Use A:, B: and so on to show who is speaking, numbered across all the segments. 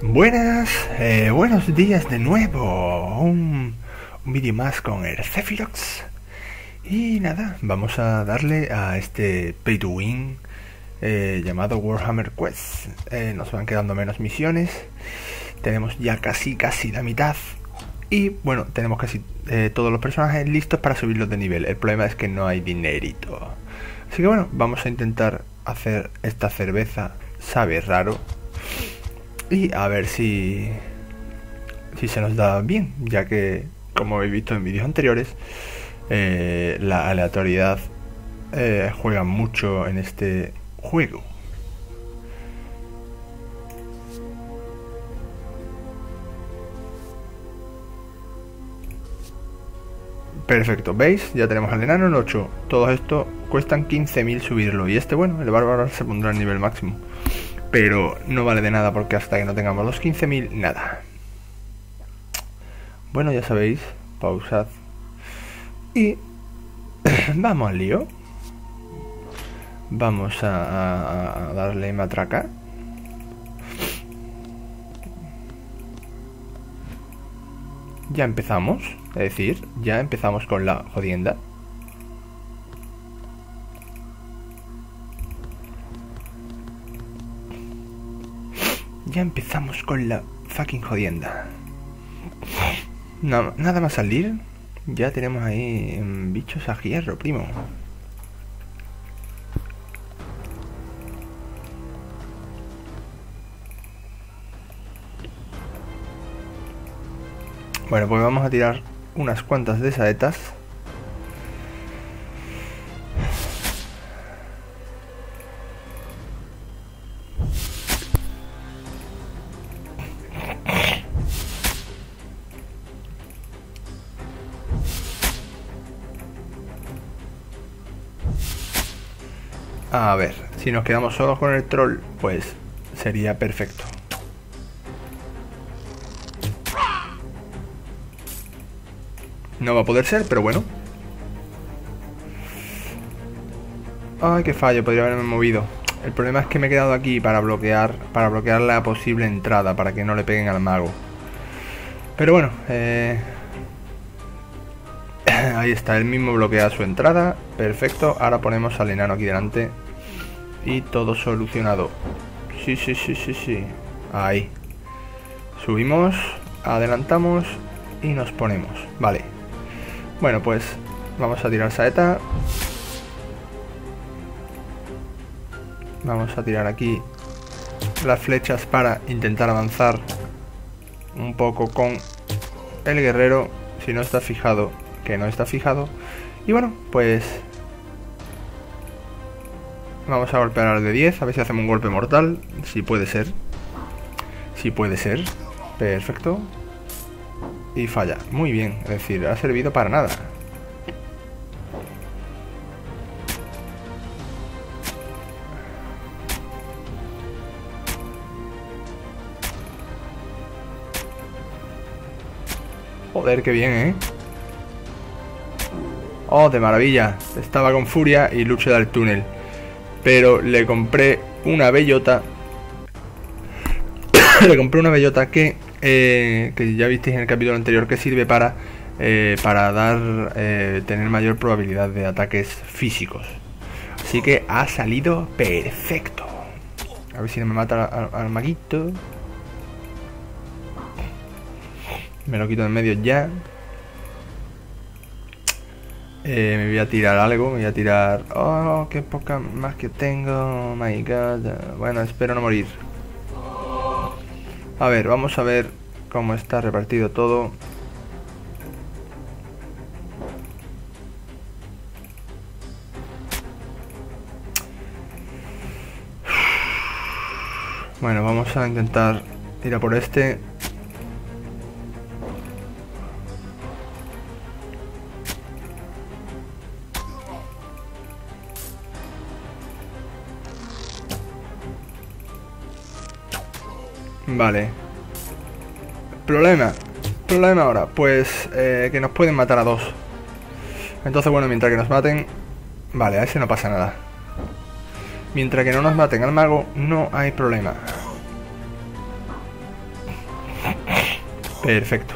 A: Buenas, buenos días de nuevo. Un vídeo más con el Zephyrox. Y nada, vamos a darle a este Pay to Win llamado Warhammer Quest. Nos van quedando menos misiones. Tenemos ya casi la mitad. Y bueno, tenemos casi todos los personajes listos para subirlos de nivel. El problema es que no hay dinerito. Así que bueno, vamos a intentar hacer esta cerveza. Sabe raro. Y a ver si se nos da bien, ya que, como habéis visto en vídeos anteriores, la aleatoriedad juega mucho en este juego. Perfecto, ¿veis? Ya tenemos al enano en 8. Todo esto cuestan 15.000 subirlo. Y este, bueno, el bárbaro se pondrá al nivel máximo. Pero no vale de nada porque hasta que no tengamos los 15.000, nada. Bueno, ya sabéis, pausad. Y vamos al lío. Vamos a darle matraca. Ya empezamos, es decir, ya empezamos con la jodienda. Ya empezamos con la fucking jodienda. No, nada más salir. Ya tenemos ahí bichos a hierro, primo. Bueno, pues vamos a tirar unas cuantas de saetas. A ver, si nos quedamos solos con el troll, pues sería perfecto. No va a poder ser, pero bueno. Ay, qué fallo, podría haberme movido. El problema es que me he quedado aquí para bloquear la posible entrada, para que no le peguen al mago. Pero bueno, ahí está, él mismo bloquea su entrada. Perfecto, ahora ponemos al enano aquí delante. Y todo solucionado. Sí. Ahí. Subimos, adelantamos y nos ponemos. Vale. Bueno, pues vamos a tirar saeta. Vamos a tirar aquí las flechas para intentar avanzar un poco con el guerrero. Si no está fijado, que no está fijado. Y bueno, pues vamos a golpear al de 10, a ver si hacemos un golpe mortal. Si puede ser. Si puede ser. Perfecto. Y falla. Muy bien. Es decir, ha servido para nada. Joder, qué bien, ¿eh? Oh, de maravilla. Estaba con furia y luché del túnel. Pero le compré una bellota. Le compré una bellota que ya visteis en el capítulo anterior, que sirve para tener mayor probabilidad de ataques físicos. Así que ha salido perfecto. A ver si no me mata al maguito. Me lo quito de en medio ya. Me voy a tirar algo, me voy a tirar... Oh, qué poca más que tengo. Oh my god. Bueno, espero no morir. A ver, vamos a ver cómo está repartido todo. Bueno, vamos a intentar ir a por este. Vale. Problema ahora, pues que nos pueden matar a dos. Entonces bueno, mientras que nos maten... Vale, a ese no pasa nada. Mientras que no nos maten al mago, no hay problema. Perfecto.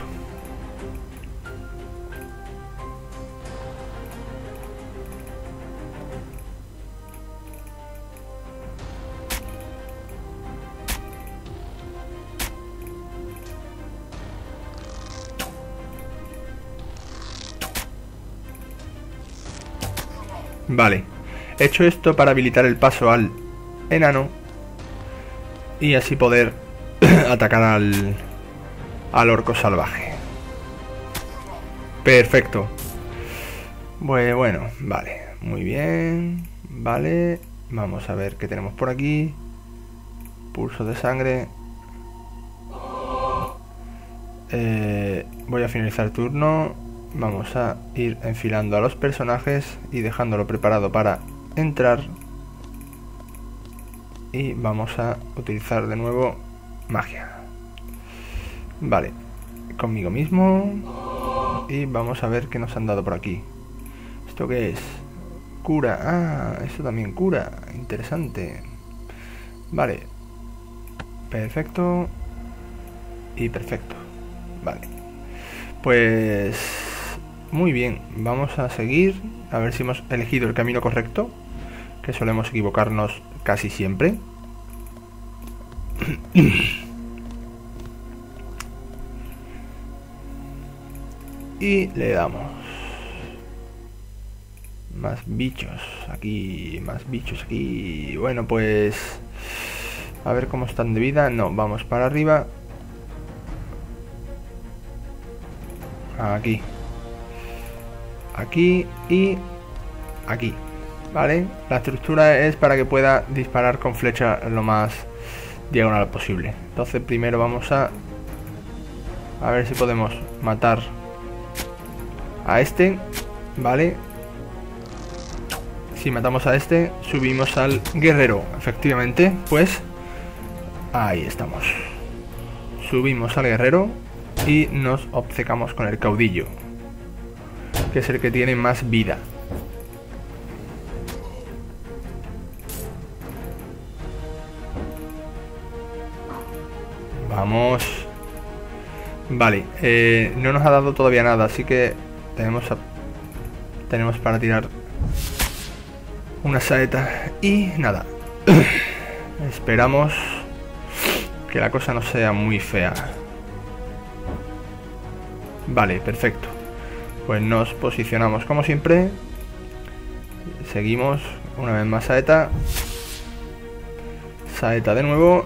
A: Vale, he hecho esto para habilitar el paso al enano y así poder atacar al orco salvaje. Perfecto. Bueno, vale, muy bien. Vale, vamos a ver qué tenemos por aquí. Pulso de sangre. Voy a finalizar el turno. Vamos a ir enfilando a los personajes y dejándolo preparado para entrar. Y vamos a utilizar de nuevo magia. Vale, conmigo mismo. Y vamos a ver qué nos han dado por aquí. ¿Esto qué es? Cura. Ah, esto también cura. Interesante. Vale. Perfecto. Y perfecto. Vale. Pues muy bien, vamos a seguir. A ver si hemos elegido el camino correcto, que solemos equivocarnos casi siempre. Y le damos. Más bichos aquí, más bichos aquí. Bueno, pues a ver cómo están de vida. No, vamos para arriba. Aquí. Aquí y aquí. Vale, la estructura es para que pueda disparar con flecha lo más diagonal posible. Entonces primero vamos a ver si podemos matar a este. Vale. Si matamos a este, subimos al guerrero. Efectivamente, pues ahí estamos. Subimos al guerrero y nos obcecamos con el caudillo, que es el que tiene más vida. Vamos. Vale, no nos ha dado todavía nada, así que tenemos para tirar una saeta y nada. Esperamos que la cosa no sea muy fea. Vale, perfecto. Pues nos posicionamos como siempre. Seguimos una vez más saeta. Saeta de nuevo.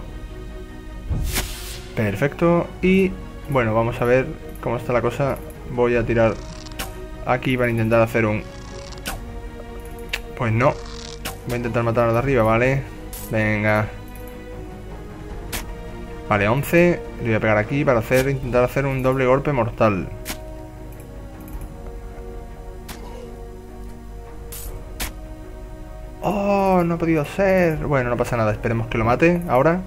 A: Perfecto. Y bueno, vamos a ver cómo está la cosa. Voy a tirar aquí para intentar hacer un... Pues no. Voy a intentar matar de arriba, ¿vale? Venga. Vale, 11. Le voy a pegar aquí para intentar hacer un doble golpe mortal. Oh, no ha podido ser. Bueno, no pasa nada, esperemos que lo mate ahora.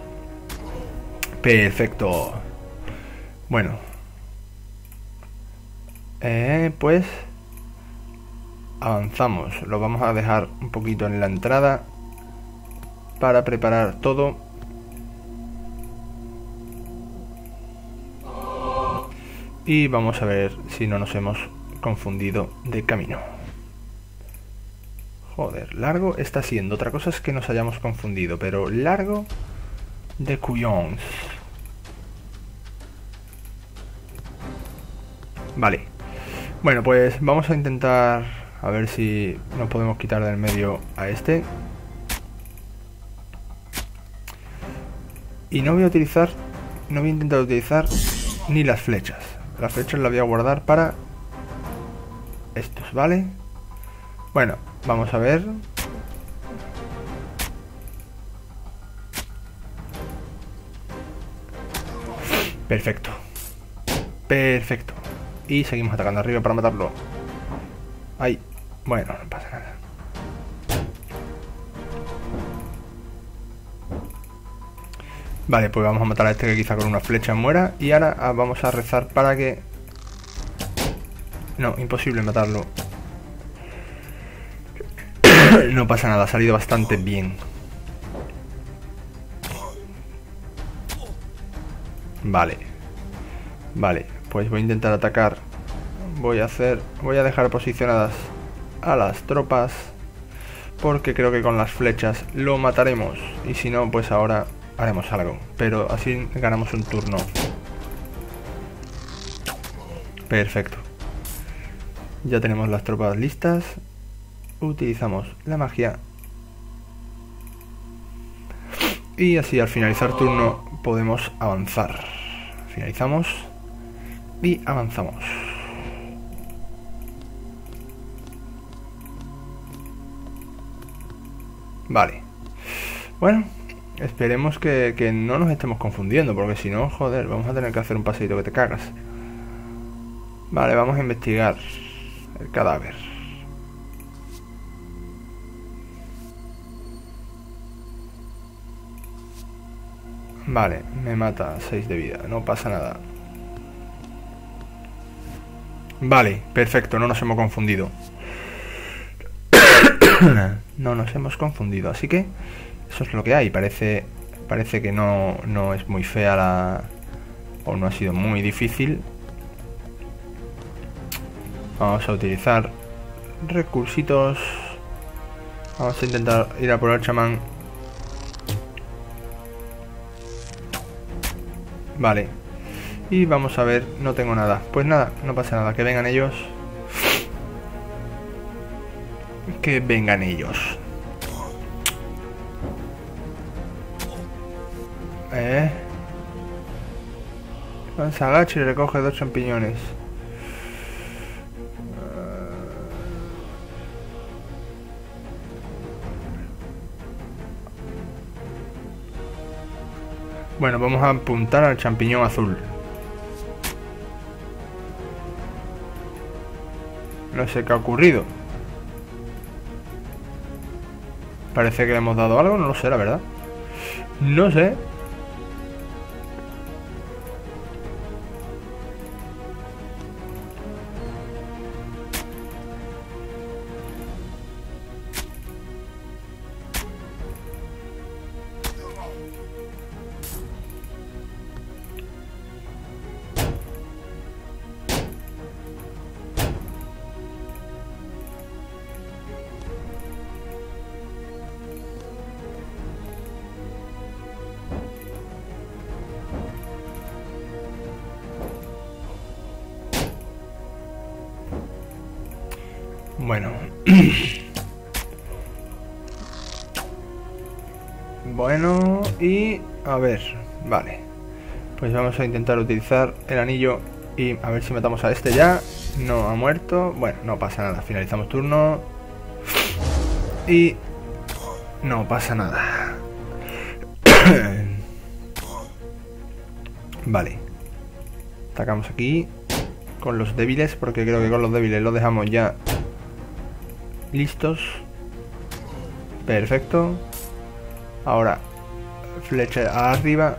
A: Perfecto. Bueno. Pues avanzamos. Lo vamos a dejar un poquito en la entrada para preparar todo. Y vamos a ver si no nos hemos confundido de camino. Joder, largo está siendo. Otra cosa es que nos hayamos confundido, pero largo de cuyons. Vale. Bueno, pues vamos a intentar a ver si nos podemos quitar del medio a este. Y no voy a intentar utilizar ni las flechas. Las flechas las voy a guardar para estos, ¿vale? Bueno, vamos a ver. Perfecto. Perfecto. Y seguimos atacando arriba para matarlo. Ay, bueno, no pasa nada. Vale, pues vamos a matar a este que quizá con una flecha muera. Y ahora vamos a rezar para que... No, imposible matarlo. No pasa nada, ha salido bastante bien. Vale. Vale, pues voy a intentar atacar. Voy a dejar posicionadas a las tropas, porque creo que con las flechas lo mataremos. Y si no, pues ahora haremos algo, pero así ganamos un turno. Perfecto. Ya tenemos las tropas listas. Utilizamos la magia. Y así al finalizar turno podemos avanzar. Finalizamos y avanzamos. Vale. Bueno, esperemos que no nos estemos confundiendo, porque si no, joder, vamos a tener que hacer un paseíto que te cagas. Vale, vamos a investigar el cadáver. Vale, me mata 6 de vida, no pasa nada. Vale, perfecto, no nos hemos confundido. No nos hemos confundido, así que eso es lo que hay. Parece que no es muy fea la... o no ha sido muy difícil. Vamos a utilizar recursitos. Vamos a intentar ir a por el chamán. Vale. Y vamos a ver, no tengo nada. Pues nada, no pasa nada, que vengan ellos. Que vengan ellos. Se agacha y recoge 2 champiñones. Bueno, vamos a apuntar al champiñón azul. No sé qué ha ocurrido. Parece que le hemos dado algo, no lo sé, la verdad. No sé. Bueno. Bueno, y a ver, vale. Pues vamos a intentar utilizar el anillo y a ver si matamos a este ya. No ha muerto. Bueno, no pasa nada. Finalizamos turno. Y no pasa nada. Vale. Atacamos aquí con los débiles, porque creo que con los débiles los dejamos ya listos. Perfecto. Ahora flecha arriba.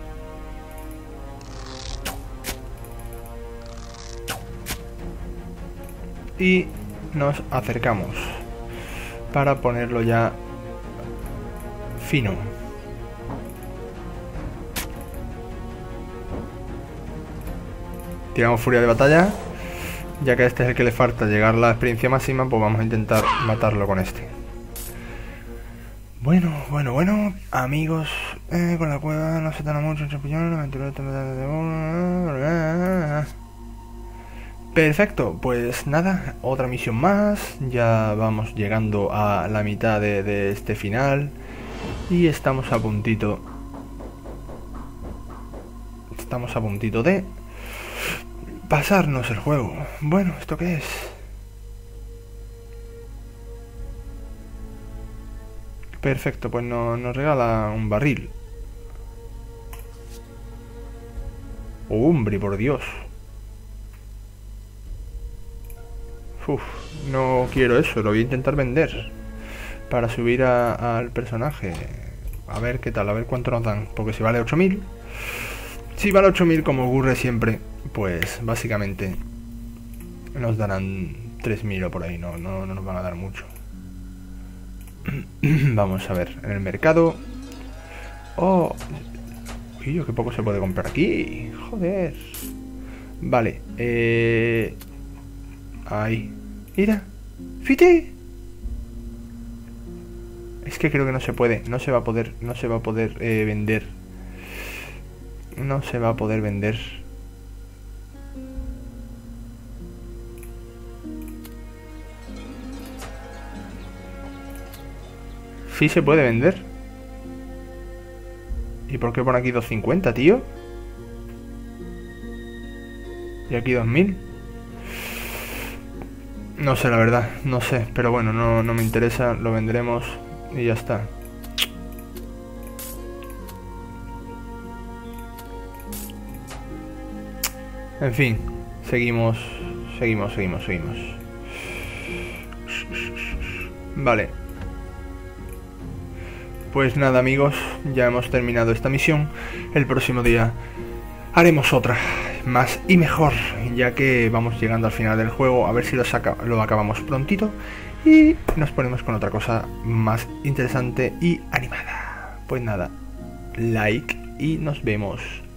A: Y nos acercamos para ponerlo ya fino. Tiramos furia de batalla. Ya que a este es el que le falta llegar a la experiencia máxima, pues vamos a intentar matarlo con este. Bueno, amigos, con la cueva no se tarda mucho en champiñón, perfecto, pues nada, otra misión más. Ya vamos llegando a la mitad de este final. Y estamos a puntito. Estamos a puntito de pasarnos el juego. Bueno, ¿esto qué es? Perfecto, pues nos regala un barril. Oh, hombre, por Dios. Uf, no quiero eso, lo voy a intentar vender para subir al personaje. A ver qué tal, a ver cuánto nos dan. Porque si vale 8000. Si vale 8000, como ocurre siempre, pues básicamente nos darán 3000 o por ahí, no nos van a dar mucho. Vamos a ver, en el mercado. Oh, uy, qué poco se puede comprar aquí. Joder. Vale, ahí. Mira. ¡Fite! Es que creo que no se puede. No se va a poder vender. No se va a poder vender. Sí se puede vender. ¿Y por qué pone aquí 250, tío? Y aquí 2000. No sé, la verdad, no sé. Pero bueno, no me interesa. Lo venderemos y ya está. En fin, seguimos. Vale. Pues nada, amigos, ya hemos terminado esta misión. El próximo día haremos otra, más y mejor, ya que vamos llegando al final del juego. A ver si lo acabamos prontito y nos ponemos con otra cosa más interesante y animada. Pues nada, like y nos vemos.